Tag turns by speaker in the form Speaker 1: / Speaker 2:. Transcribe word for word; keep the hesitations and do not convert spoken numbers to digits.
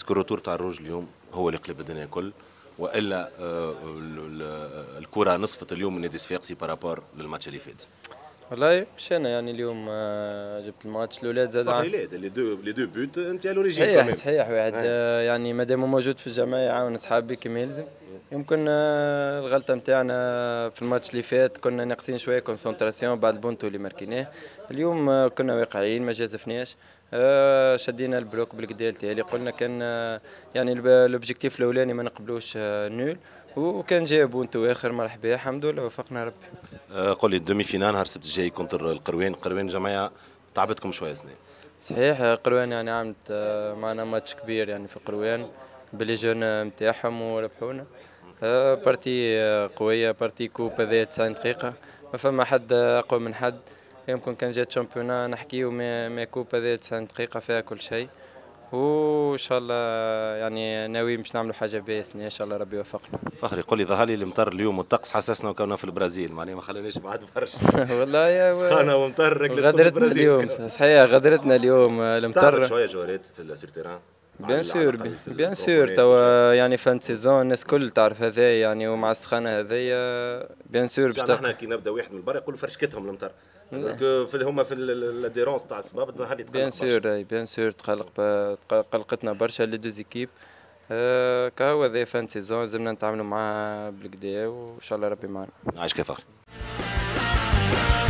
Speaker 1: اسكو الروتور تاع الروج اليوم هو اللي قلب الدنيا الكل، والا آه، ال- ال- الكره نصفت اليوم من نادي صفاقسي بارابور للماتش اللي فات؟
Speaker 2: والله مش انا يعني اليوم آه، جبت الماتش الاولاد زاد
Speaker 1: فخري
Speaker 2: ع-
Speaker 1: لا لي دو لي دو بوت انت على لوريجين
Speaker 2: صحيح
Speaker 1: كمان.
Speaker 2: صحيح واحد آه، يعني مادام موجود في الجماعة يعاون اصحابي كما يلزم. يمكن آه، الغلطة نتاعنا في الماتش اللي فات كنا ناقصين شوية كونسنتراسيون بعد البونتو اللي ماركيناه. اليوم آه، كنا واقعيين ما جازفناش. آه، شدينا البلوك بالكدا التالي قلنا كان آه، يعني الب- الاوبجيكتيف الاولاني ما نقبلوش آه، نول. وكان جاي بونتو اخر مرحبا الحمد لله وفقنا ربي.
Speaker 1: آه، قول لي الدومي فينال نهار السبت الجاي كونتر القروين، القروين جماعه تعبتكم شويه سنه.
Speaker 2: صحيح قروان يعني عملت آه، معنا ماتش كبير يعني في قروان بليجون نتاعهم وربحونا. آه، بارتي آه، قوية بارتي كوب هذايا تسعين دقيقة. ما فما حد آه، أقوى من حد. يمكن كان جات شامبيونا نحكيو ما ما كوب هذايا تسعين دقيقة فيها كل شيء. وإن شاء الله يعني ناوي باش نعملوا حاجة باهية السنة إن شاء الله ربي يوفقنا.
Speaker 1: فخري قول لي ظهر لي المطر اليوم والطقس حسسنا وكنا في البرازيل، معناها ما خلاناش بعد برشا.
Speaker 2: والله يا
Speaker 1: سخانه ومطر رجلتكم في
Speaker 2: غدرتنا
Speaker 1: البرازيل.
Speaker 2: اليوم صحيح غدرتنا اليوم آه،
Speaker 1: تعبت
Speaker 2: المطر.
Speaker 1: شويه جوارات في السور تيران،
Speaker 2: بيان
Speaker 1: على على
Speaker 2: سور
Speaker 1: الاقل في
Speaker 2: بيان سور
Speaker 1: الكرومبونات كل شيء.
Speaker 2: توا يعني فان سيزون الناس كل تعرف هذايا يعني ومع السخانة هذايا بيان سور باش
Speaker 1: يعني احنا
Speaker 2: تلقى.
Speaker 1: كي نبدا واحد من برا يقول فرشكتهم المطر، درك في هما في الاديرونس تاع السباب ظهر لي
Speaker 2: بيان
Speaker 1: تقلق برشا.
Speaker 2: سور اي بيان سور تقلق ب- تق- قلقتنا برشا لي دو زيكيب. أه كهو ذي فان سيزون زلنا نتعاملوا معاه بالكدا وان شاء الله ربي معنا.
Speaker 1: عايش كيف